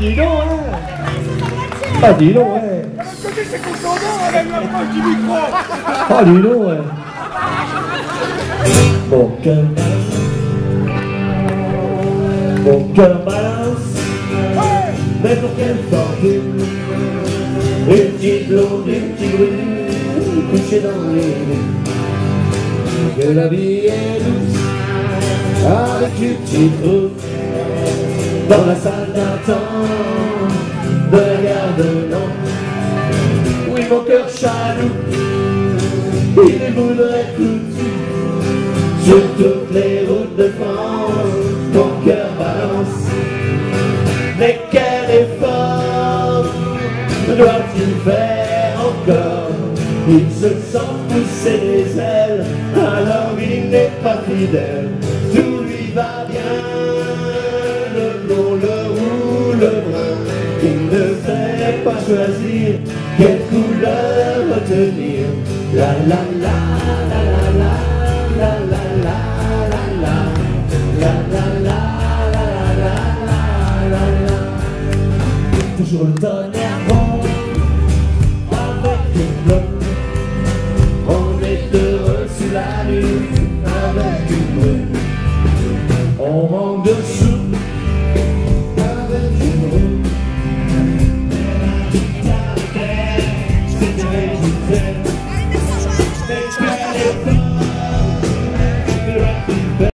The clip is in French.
dis donc, hein. Ah, dis donc, ouais. C'est condescendant avec l'approche du micro. Ah, dis donc, ouais. Mon cœur balance, mais pour quelle fortune. Une petite blonde, une petite brune, couchée dans les nuits. Que la vie est douce, avec une petite route, dans la salle d'attente de la gare de Nantes. Oui, mon cœur chaloux, il voudrait tout sur toutes les routes de France. Mon cœur balance, mais quel effort doit-il faire encore? Il se sent pousser les ailes, alors il n'est pas fidèle. Tout lui va bien, le blond, le roux, le brun. Il ne sait pas choisir quelle couleur retenir. La la la la la la la la la la la la la la la la la. Toujours le tonnerre bon, avec une blonde. On est heureux sous la lune, avec une brune.